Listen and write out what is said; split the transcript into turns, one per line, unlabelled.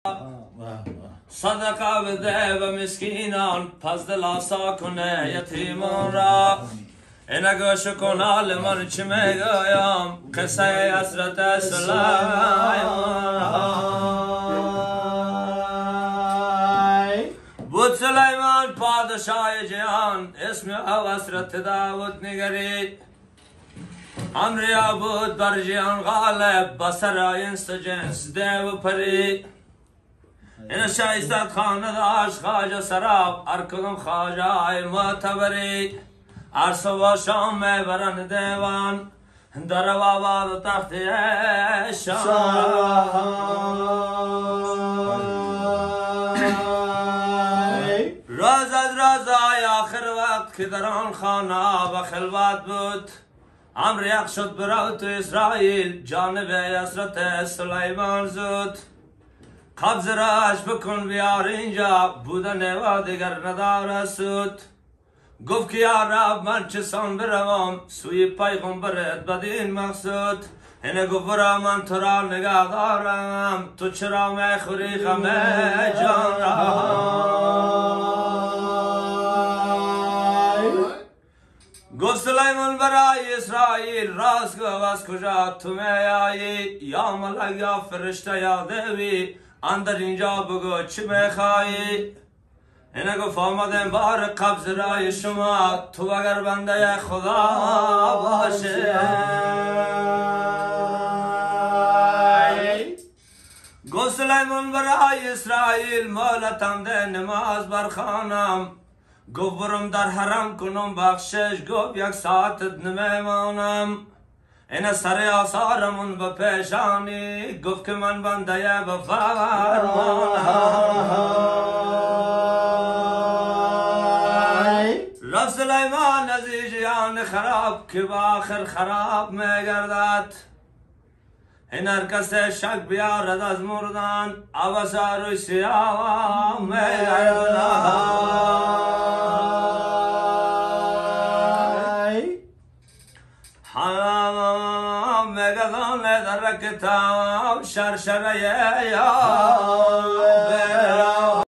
صدقه بده و مسکینان پس دل آسا کنه یتیمان را اینگوش کن حال من چی میگویم قصه حضرت سلیمان بود سلیمان پادشاه جهان اسم او حضرت داود نگری امریا بود بر جهان غالب بسر اینس جنس دیو پری این شایستت خانه داشت خواجه سراب ارکدم خواجه های معتبری عرص و شام میبرن دیوان در آباد و تخت شام روز از روزهای آخر وقت که در آن خانه به خلوت بود امر یک شد برو تو اسرائیل جانب حضرت سلیمان زود قبض راش بکن بیار اینجا بودن و دیگر نداره سود گفت که یا رب من چه سان بروم سوی پیغمبرت بدین مقصود اینه گفت برا من تو را نگه دارم تو چرا میخوری غم جان را گفت سلیمان برای اسرائیل راست گفت از کجا تو میایی یا ملک یا فرشته یا دیوی اندر اینجا بگو چی میخوایی اینه گفت آمدم بار قبض رای شما تو اگر بنده خدا باشه گفت سلیمان برای اسرائیل مولتم ده نماز برخانم گفت برم در حرم کنم بخشش گفت یک ساعت نمیمانم این سر آثارمون به پیشانی گفت که من بنده به فرمانم رفت سلیمان از جیان خراب که با آخر خراب میگردد این هر کس شک بیارد از مردن عوض روی سیاه میگردد مگدان در کتاب شرشره یا